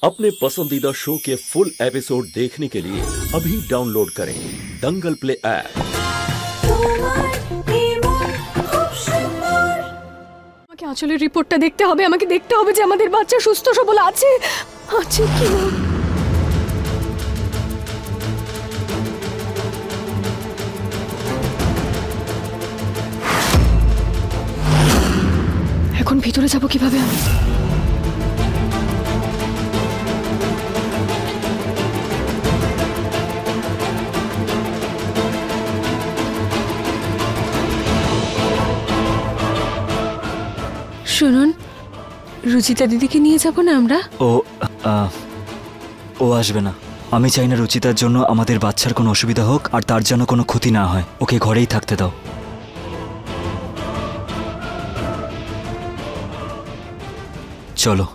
अपने पसंदीदा शो के फुल एपिसोड देखने के लिए अभी डाउनलोड करें दंगल प्ले ऐप। আমাকে আঁচলের রিপোর্টটা দেখতে হবে, আমাকে দেখতে হবে যে আমাদের বাচ্চা সুস্থ সবল আছে কি না। এখন ভিতরে যাব কিভাবে আমি? শুনুন, রুচিতা দিদিকে নিয়ে যাব না আমরা? ও আসবে না। আমি চাই না রুচিতার জন্য আমাদের বাচ্চার কোনো অসুবিধা হোক, আর তার যেন কোনো ক্ষতি না হয়। ওকে ঘরেই থাকতে দাও। চলো।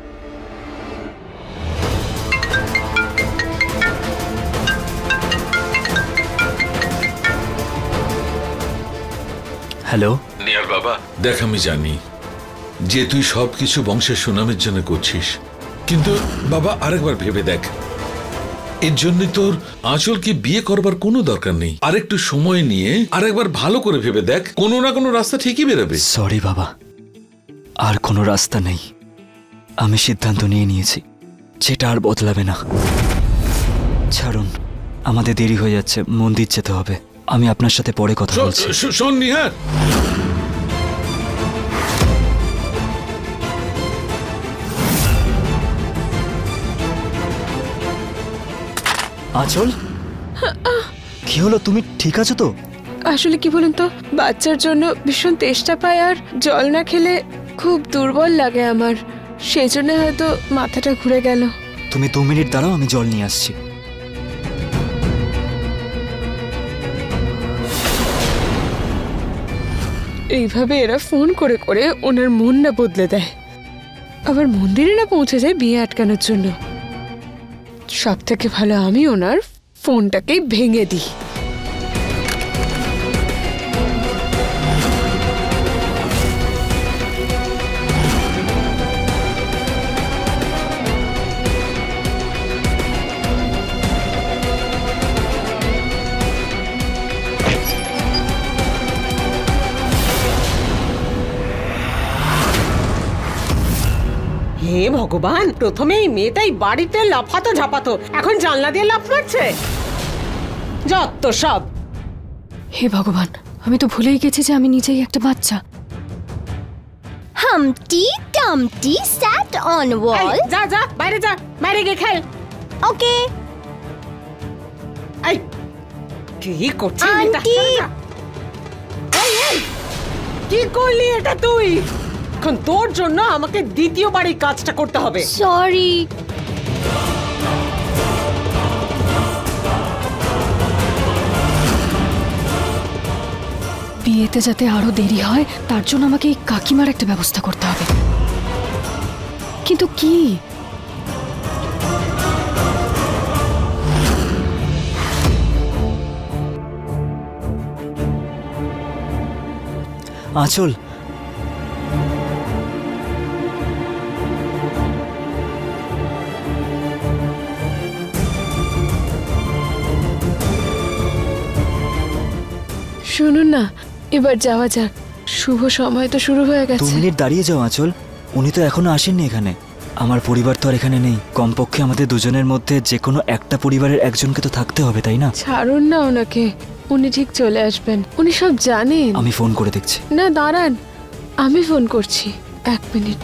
হ্যালো নিয়ার বাবা, দেখ আমি জানি যে তুই সবকিছু বংশের সুনামের জন্য করছিস, কিন্তু বাবা আরেকবার ভেবে দেখ, এর জন্য তোর আঁচলকে বিয়ে করবার কোনো দরকার নেই। আরেকটু সময় নিয়ে আরেকবার ভালো করে ভেবে দেখ, কোনো না কোনো রাস্তা ঠিকই বেরোবে। সরি বাবা, আর কোনো রাস্তা নেই। আমি সিদ্ধান্ত নিয়ে নিয়েছি, যেটা আর বদলাবে না। ছাড়ুন, আমাদের দেরি হয়ে যাচ্ছে, মন্দির যেতে হবে। আমি আপনার সাথে পরে কথা বলছি। শোন নিহার, আঁচল, কি হলো? তুমি ঠিক আছো তো? আসলে কি বলুন তো, বাচ্চার জন্য ভীষণ তেষ্টা পায়, আর জল না খেলে খুব দুর্বল লাগে আমার, সেই জন্য হয়তো মাথাটা ঘুরে গেল। তুমি 2 মিনিট দাঁড়াও, আমি জল নিয়ে আসছি। এইভাবে এরা ফোন করে করে ওনার মন না বদলে দেয়, আবার মন্দিরে না পৌঁছে যায় বিয়ে আটকানোর জন্য। সব থেকে ভালো আমি ওনার ফোনটাকেই ভেঙে দিই। হে ভগবান, প্রথমে এই মেয়েটাই বাড়িতে লাফাতো ঝাপাতো, এখন জানলা দিয়ে লাফ মারছে। যত সব। হে ভগবান, আমি তো ভুলেই গেছি যে আমি নিজেই একটা বাচ্চা। Humpty Dumpty sat on wall. যা যা, বাইরে যা, বাইরে গিয়ে খেল। ওকে। এই কি করছিস এটা? এই কি করলি এটা তুই? এখন তোর জন্য আমাকে দ্বিতীয়বার এই কাজটা করতে হবে। সরি। বিয়েতে যাতে আরো দেরি হয় তার জন্য আমাকে এই কাকিমার একটা ব্যবস্থা করতে হবে, কিন্তু কি? আঁচল, শুনুন না, এবার যাওয়া যাক, শুভ সময় তো শুরু হয়ে 2 গেছে। মিনিট দাঁড়িয়ে যাও আঁচল। উনি তো এখনো আসেননি এখানে। আমার পরিবার তো আর এখানে নেই। কমপক্ষে আমাদের দুজনের মধ্যে যে কোনো একটা পরিবারের একজনকে তো থাকতে হবে, তাই না? ছাড়ুন না ওনাকে, উনি ঠিক চলে আসবেন, উনি সব জানেন। আমি ফোন করে দেখছি। না দাঁড়ান, আমি ফোন করছি, 1 মিনিট।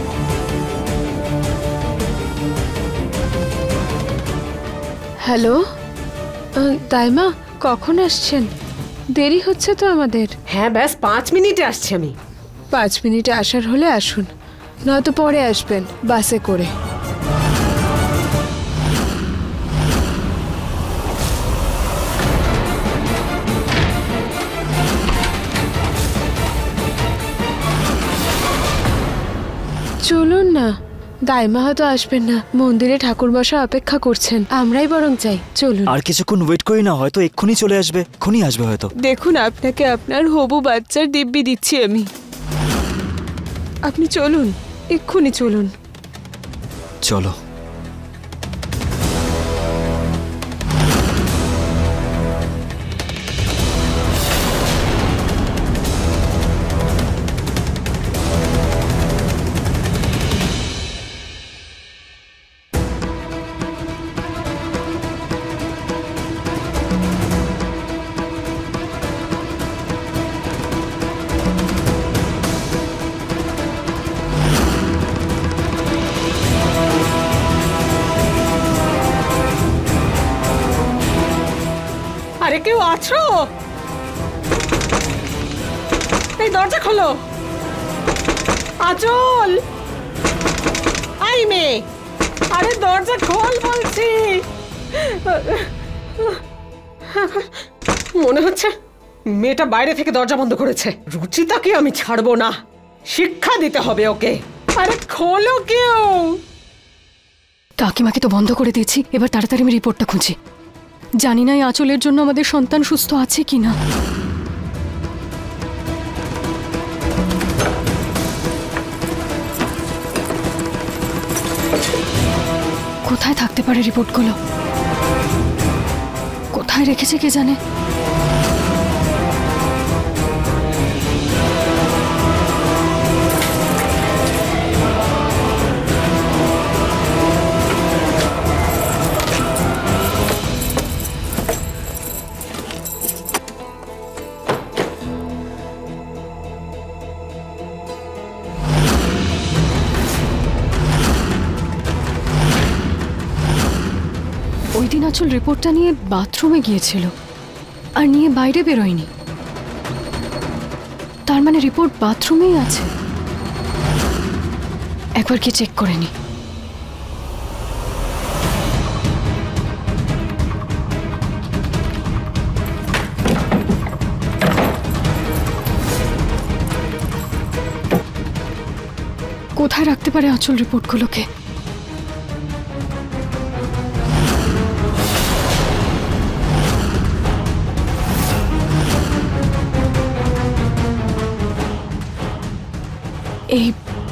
হ্যালো দাইমা, কখন আসছেন? দেরি হচ্ছে তো আমাদের। হ্যাঁ ব্যাস 5 মিনিটে আসছি আমি। 5 মিনিটে আসার হলে আসুন, নয়তো পরে আসবেন বাসে করে। চলুন না, দাইমা হয়তো আসবেন না, মন্দিরে ঠাকুর বসা অপেক্ষা করছেন, আমরাই বরং যাই। চলুন। আর কিছুক্ষণ ওয়েট করি না, হয়তো এক্ষুনি চলে আসবে, এক্ষুনি আসবে হয়তো। দেখুন, আপনাকে আপনার হবু বাচ্চার দিব্যি দিচ্ছি আমি। আপনি চলুন, এক্ষুনি চলুন। চলো। কেউ আছো? এই দরজা খোলো। আঁচল, আই মেয়ে, আরে দরজা খোল বলছি। মনে হচ্ছে মেয়েটা বাইরে থেকে দরজা বন্ধ করেছে। রুচিতাকে আমি ছাড়বো না, শিক্ষা দিতে হবে ওকে। আরে খোলো কেউ। কাকিমাকে তো বন্ধ করে দিয়েছি, এবার তাড়াতাড়ি আমি রিপোর্টটা খুঁজি। জানি না এই আঁচলের জন্য আমাদের সন্তান সুস্থ আছে কিনা। কোথায় থাকতে পারে রিপোর্টগুলো? কোথায় রেখেছে কে জানে। ওই দিন আঁচল রিপোর্টটা নিয়ে বাথরুমে গিয়েছিল আর নিয়ে বাইরে বেরোয়নি। তার মানে রিপোর্ট বাথরুমেই আছে। একবার কি চেক করে নি। কোথায় রাখতে পারে আঁচল রিপোর্টগুলোকে? এই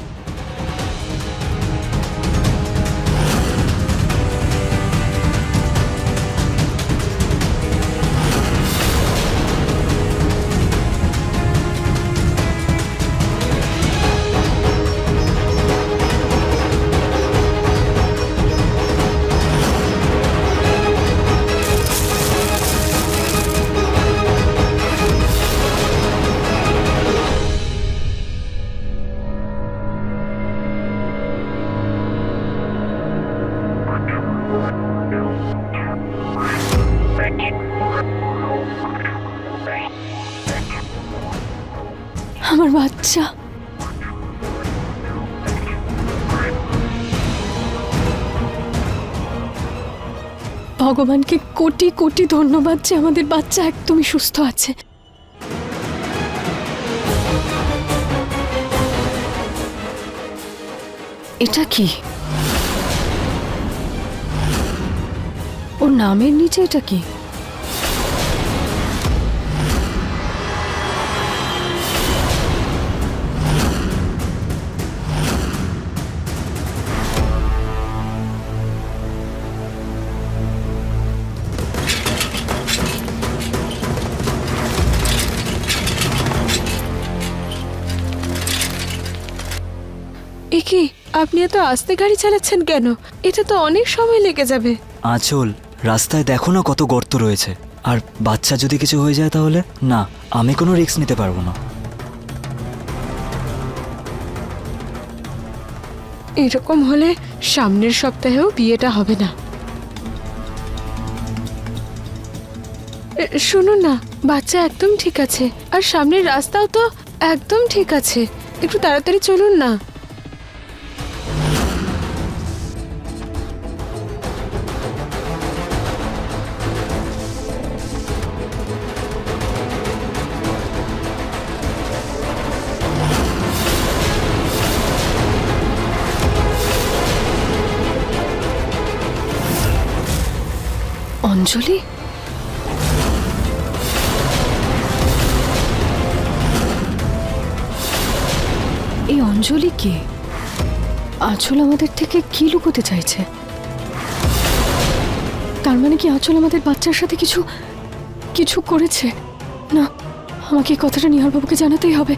আমার বাচ্চা। ভগবানকে কোটি কোটি ধন্যবাদ যে আমাদের বাচ্চা একদমই সুস্থ আছে। এটা কি? ওর নামের নিচে এটা কি? একি, আপনি এত আস্তে গাড়ি চালাচ্ছেন কেন? এটা তো অনেক সময় লেগে যাবে। আঁচল, রাস্তায় দেখো না কত গর্ত রয়েছে। আর বাচ্চা যদি কিছু হয়ে যায় তাহলে? না, আমি কোনো রিস্ক নিতে পারবো না। এরকম হলে সামনের সপ্তাহেও বিয়েটা হবে না। শুনুন না, বাচ্চা একদম ঠিক আছে আর সামনের রাস্তাও তো একদম ঠিক আছে। একটু তাড়াতাড়ি চলুন না। অঞ্জলি? এই অঞ্জলি কে? আঁচল আমাদের থেকে কি লুকোতে চাইছে? তার মানে কি আঁচল আমাদের বাচ্চার সাথে কিছু কিছু করেছে? না, আমাকে এই কথাটা নিহার বাবুকে জানাতেই হবে।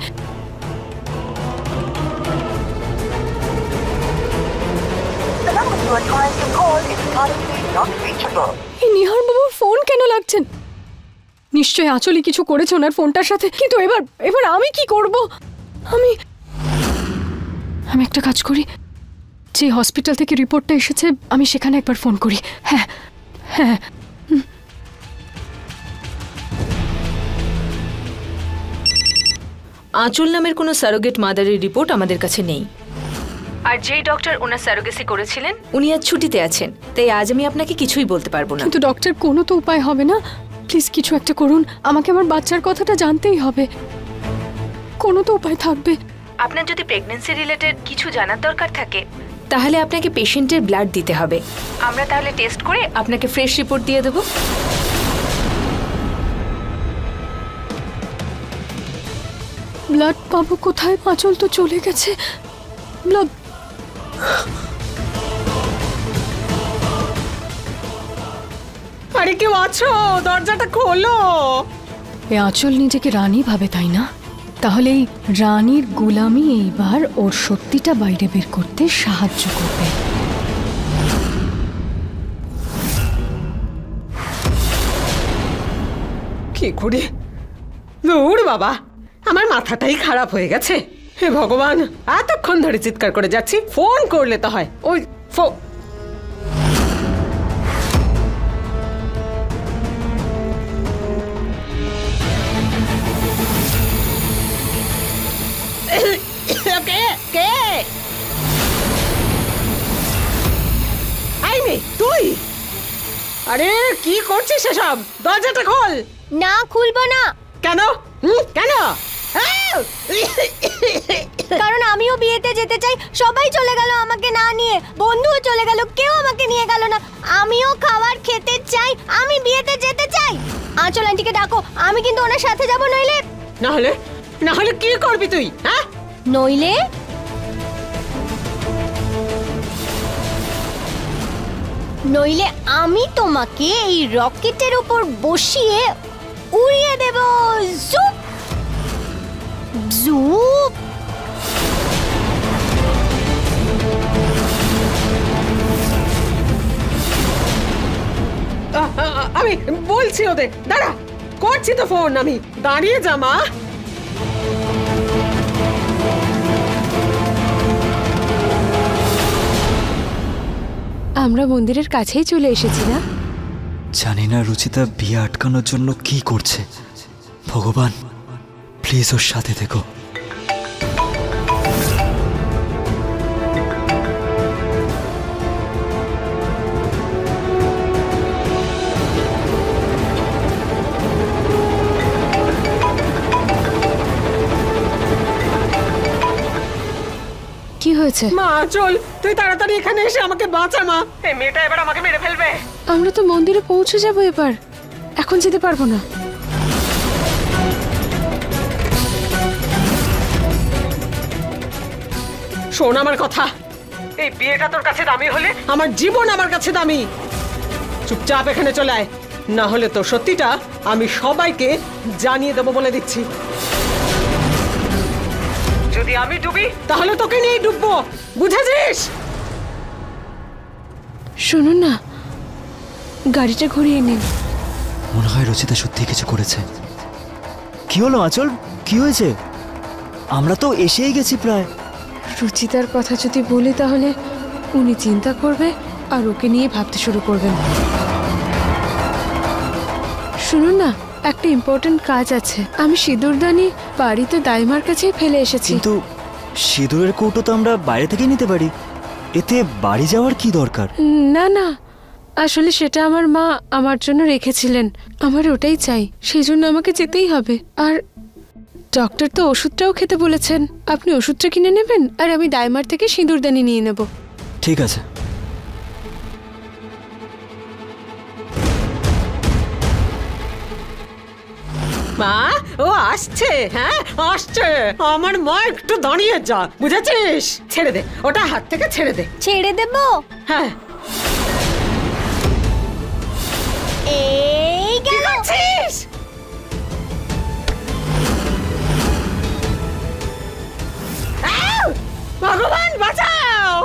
এই নিহার বাবুর ফোন কেন লাগছেন? নিশ্চয়ই আঁচলই কিছু করেছে ওনার ফোনটার সাথে। কিন্তু এবার আমি কি করব? আমি একটা কাজ করি, যে হসপিটাল থেকে রিপোর্টটা এসেছে আমি সেখানে একবার ফোন করি। হ্যাঁ হ্যাঁ। আঁচল নামের কোনো সারোগেট মাদারের রিপোর্ট আমাদের কাছে নেই। আর যেই ডক্টর ওনার সারোগেসি করেছিলেন উনি আজ ছুটিতে আছেন, তাই আজ আমি আপনাকে কিছুই বলতে পারবো না। কিন্তু ডক্টর, কোনো তো উপায় হবে না? প্লিজ কিছু একটা করুন, আমাকে আমার বাচ্চার কথাটা জানতেই হবে। কোনো তো উপায় থাকবে। আপনার যদি প্রেগন্যান্সি রিলেটেড কিছু জানার দরকার থাকে তাহলে আপনাকে পেশেন্টের ব্লাড দিতে হবে। আমরা তাহলে টেস্ট করে আপনাকে ফ্রেশ রিপোর্ট দিয়ে দেবো। ব্লাড পাবো কোথায়? আঁচল তো চলে গেছে। ব্লাড আরে কেউ আছো? দরজাটা খোলো। এ আঁচল নিজেকে রানী ভাবে, তাই না? তাহলে এই রানীর গোলামি এইবার ওর সত্যিটা বাইরে বের করতে সাহায্য করবে। কি করি? দূর বাবা, আমার মাথাটাই খারাপ হয়ে গেছে। হে ভগবান, এতক্ষণ ধরে চিৎকার করে যাচ্ছি, ফোন করলে তো হয়। ওই তুই? আরে কি করছিস এসব? দরজাটা খোল। না, খুলবো না। কেন? কেন? কারণ আমিও বিয়েতে যেতে চাই। সবাই চলে গেল আমাকে না নিয়ে, বন্ধুও চলে গেল, কেউ আমাকে নিয়ে গেল না। আমিও খাবার খেতে চাই, আমি বিয়েতে যেতে চাই। আঁচল আন্টিকে ডাকো, আমি কিন্তু ওনার সাথে যাব। না হলে কি করবি তুই? হ্যাঁ, নইলে আমি তোমাকে এই রকেটের উপর বসিয়ে উড়িয়ে দেব। জুপ জুপ। আমি বলছি ওদের, দাঁড়া, করছি তো ফোন। আমি দাঁড়িয়ে যা মা। আমরা মন্দিরের কাছেই চলে এসেছি না? জানি না রুচিতা বিয়ে আটকানোর জন্য কি করছে। ভগবান, প্লিজ ওর সাথে থেকো। কি হয়েছে? মা চল, তুই তাড়াতাড়ি এখানে এসে আমাকে বাঁচা মা। এই মেয়েটা এবার আমাকে মেরে ফেলবে। আমরা তো মন্দিরে পৌঁছে যাব এবার, এখন যেতে পারবো না। শোন আমার কথা, এই বিয়েটা তোর কাছে দামি হলে আমার জীবন আমার কাছে দামি। চুপচাপ এখানে চলে আয়, না হলে তো সত্যিটা আমি সবাইকে জানিয়ে দেবো বলে দিচ্ছি। যদি আমি ডুবি তাহলে তোকে নিয়ে ডুববো, বুঝেছিস? শুনুন না, গাড়িটা ঘুরিয়ে নিন। মনে হয় রচিতা সত্যি কিছু করেছে। কি হলো আঁচল, কি হয়েছে? আমরা তো এসেই গেছি প্রায়। রুচিতার কথা যদি বলি তাহলে উনি চিন্তা করবে আর ওকে নিয়ে ভাবতে শুরু করবেন। শুনুন না, একটা ইম্পর্টেন্ট কাজ আছে। আমি সিঁদুরদানি বাড়িতে দাইমার কাছেই ফেলে এসেছি। কিন্তু সিঁদুরের কৌটো তো আমরা বাইরে থেকে নিতে পারি, এতে বাড়ি যাওয়ার কি দরকার? না না, আসলে সেটা আমার মা আমার জন্য রেখেছিলেন। আমার ওটাই চাই, সেই জন্য আমাকে যেতেই হবে। আর ডক্টর তো ওষুধটাও খেতে বলেছেন। আপনি ওষুধটা কিনে নেবেন আর আমি দাইমার থেকে সিঁদুরদানি নিয়ে নেব। ঠিক আছে। মা, ও আসছে। হ্যাঁ আসছে। আমার মা, একটু দাঁড়িয়ে যা, বুঝেছিস? ছেড়ে দে ওটা, হাত থেকে ছেড়ে দে। ছেড়ে দেব? হ্যাঁ। এই গেল। ভগবান বাঁচাও।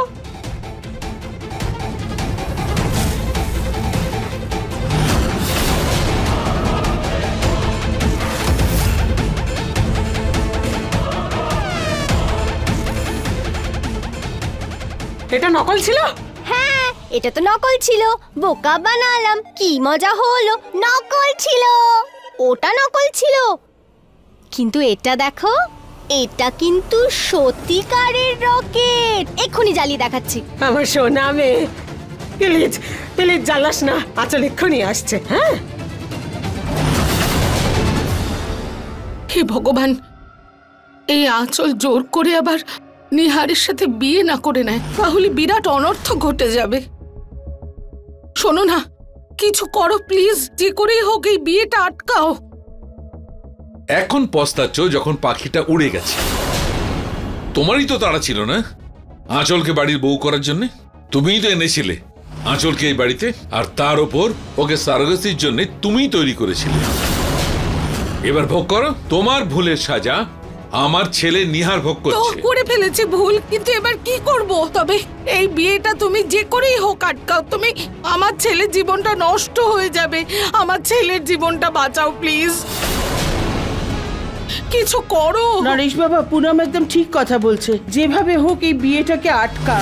এটা নকল ছিল? হ্যাঁ, এটা তো নকল ছিল। বোকা বানালাম, কি মজা হলো। নকল ছিল, ওটা নকল ছিল। কিন্তু এটা দেখো, এটা কিন্তু সত্যিকারের রকেট। এক্ষুনি জ্বালিয়ে দেখাচ্ছি। আমার সোনা মেয়ে, প্লিজ প্লিজ জ্বালাস না, আঁচল এক্ষুনি আসছে। হ্যাঁ, হে ভগবান, এই আঁচল জোর করে আবার নিহারের সাথে বিয়ে না করে নেয়, তাহলে বিরাট অনর্থ ঘটে যাবে। শোনো না, কিছু করো প্লিজ, যে করেই হোক এই বিয়েটা আটকাও। এখন পস্তাচ্ছ যখন পাখিটা উড়ে গেছে। তোমারই তো তাড়া ছিল না আঁচলকে বাড়ির বউ করার জন্য? তুমিই তো এনেছিলে আঁচলকে এই বাড়িতে, আর তার ওপর ওকে সারোগেসির জন্য তুমিই তৈরি করেছিলে। এবার ভোগ করো তোমার ভুলের সাজা। আমার ছেলে নিহার ভোগ তো করছে। করে ফেলেছে ভুল, কিন্তু এবার কি করব? তবে এই বিয়েটা তুমি যে করেই হোক আটকাও। তুমি, আমার ছেলের জীবনটা নষ্ট হয়ে যাবে। আমার ছেলের জীবনটা বাঁচাও প্লিজ, কিছু করো। নরেশ বাবা, পুনম একদম ঠিক কথা বলছে। যেভাবে হোক এই বিয়েটাকে আটকা।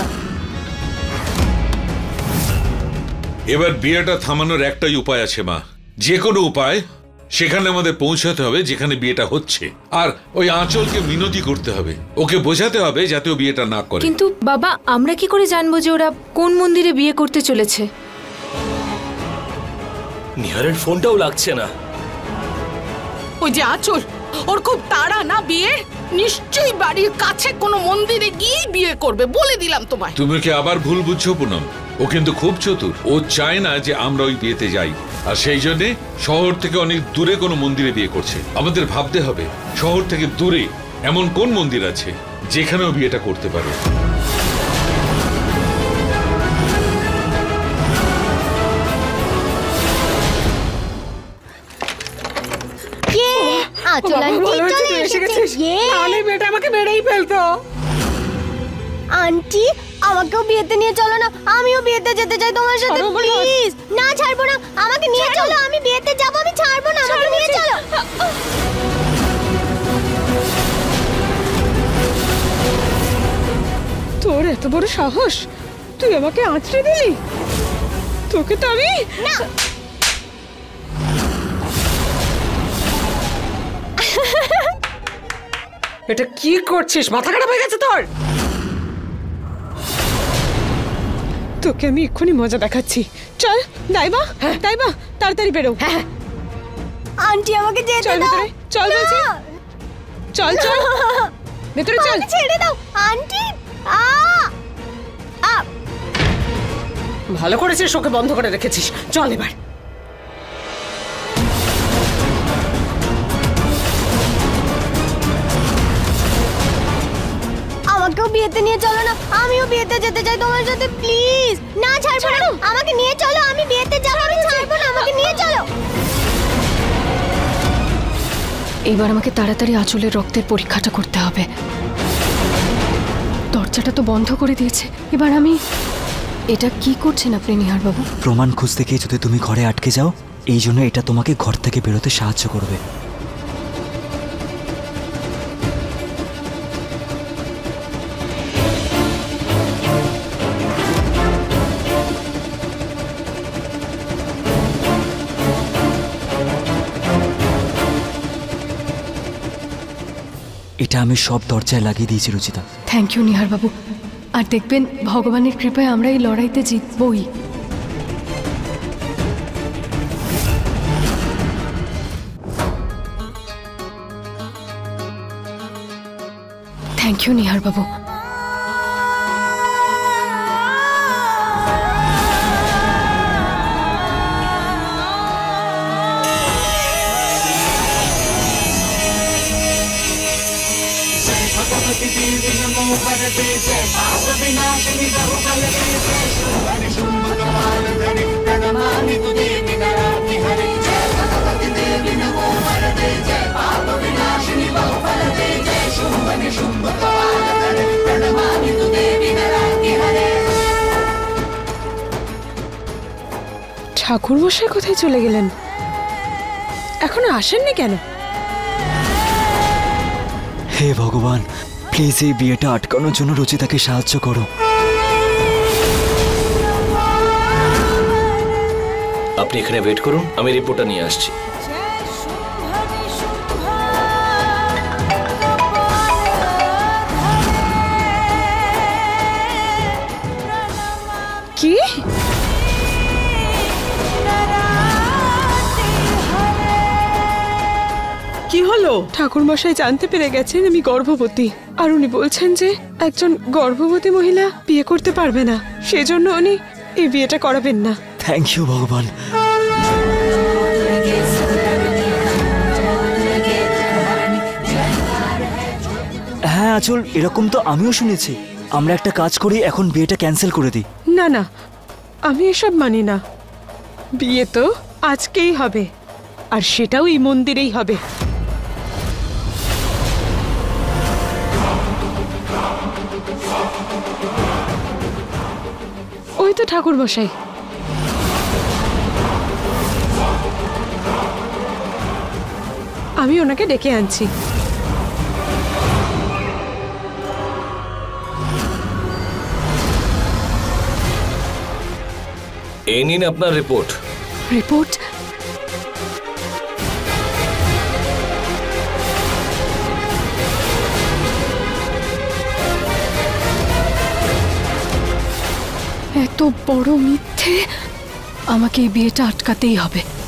এবার বিয়েটা থামানোর একটাই উপায় আছে মা, যে কোনো উপায় সেখানে আমাদের পৌঁছাতে হবে যেখানে বিয়েটা হচ্ছে, আর ওই আঁচলকে মিনতি করতে হবে, ওকে বোঝাতে হবে যাতে ও বিয়েটা না করে। কিন্তু বাবা, আমরা কি করে জানবো যে ওরা কোন মন্দিরে বিয়ে করতে চলেছে? নিহারের ফোনটাও লাগছে না। ওই যে আঁচল, ওর খুব তাড়া না বিয়ে, নিশ্চয়ই বাড়ির কাছে কোনো মন্দিরে গিয়ে বিয়ে করবে, বলে দিলাম তোমায়। তুমি কি আবার ভুল বুঝছো পুনম? ও কিন্তু খুব চতুর, ও চায় না যে আমরা ওই বিয়েতে যাই, আর সেই জন্য শহর থেকে অনেক দূরে কোনো মন্দিরে বিয়ে করছে। আমাদের ভাবতে হবে শহর থেকে দূরে এমন কোন মন্দির আছে যেখানে ও বিয়েটা করতে পারে। আঁচল আন্টি চলে এসেছে। তাহলে মেয়েটা আমাকে মেরেই ফেলতো। আন্টি, আমাকেও বিয়েতে নিয়ে চলো না, আমিও বিয়েতে যেতে চাই তোমার সাথে প্লিজ। না, ছাড়বো না, আমাকে নিয়ে চলো, আমি বিয়েতে যাবো, আমি ছাড়বো না, আমাকে নিয়ে চলো। তোর এত বড় সাহস, তুই আমাকে আঁচড়ে দিলি? তোকে তো আমি না। এটা কি করছিস? মাথা খারাপ হয়ে গেছে তোর? তোকে আমি এক্ষুনি মজা দেখাচ্ছি। চল দাইবা, দাইবা তাড়াতাড়ি বেরো। হ্যাঁ, আন্টি আমাকে যেতে চল দাও। ভেতরে, চল বলছি। চল চল ভেতরে চল। আমাকে ছেড়ে দাও আন্টি। ভালো করেছিস ওকে বন্ধ করে রেখেছিস। চল এবার। আমাকেও বিয়েতে নিয়ে চলো না, আমিও বিয়েতে যেতে চাই তোমার সাথে প্লিজ। না, ছাড়বো না, আমাকে নিয়ে চলো, আমি বিয়েতে যাবো, আমি ছাড়বো না, আমাকে নিয়ে চলো। এবার আমাকে তাড়াতাড়ি আঁচলের রক্তের পরীক্ষাটা করতে হবে। দরজাটা তো বন্ধ করে দিয়েছে, এবার আমি... এটা কি করছেন আপনি নিহার বাবু? প্রমাণ খুঁজতে গিয়ে যদি তুমি ঘরে আটকে যাও, এই জন্য এটা তোমাকে ঘর থেকে বেরোতে সাহায্য করবে। এটা আমি সব দরজায় লাগিয়ে দিয়েছি রুচিতা। থ্যাংক ইউ নিহার বাবু। আর দেখবেন ভগবানের কৃপায় আমরা এই লড়াইতে জিতবই। থ্যাংক ইউ নিহার বাবু। ঠাকুর মশাই কোথায় চলে গেলেন? এখনো আসেননি কেন? হে ভগবান, প্লিজ এই বিয়েটা আটকানোর জন্য রুচিতাকে সাহায্য করো। আপনি এখানে ওয়েট করুন, আমি রিপোর্টটা নিয়ে আসছি। কি হলো? ঠাকুর মশাই জানতে পেরে গেছেন আমি গর্ভবতী, আর উনি বলছেন যে একজন গর্ভবতী মহিলা বিয়ে করতে পারবে না, সেজন্য উনি এই বিয়েটা করাবেন না। থ্যাংক ইউ ভগবান। হ্যাঁ আচল, এরকম তো আমিও শুনেছি। আমরা একটা কাজ করি, এখন বিয়েটা ক্যান্সেল করে দিই। না না, আমি এসব মানি না। বিয়ে তো আজকেই হবে, আর সেটাও এই মন্দিরেই হবে। ওই তো ঠাকুর মশাই। আমি ওনাকে ডেকে আনছি। এই নিন আপনার রিপোর্ট। রিপোর্ট? এত বড় মিথ্যে! আমাকে এই বিয়েটা আটকাতেই হবে।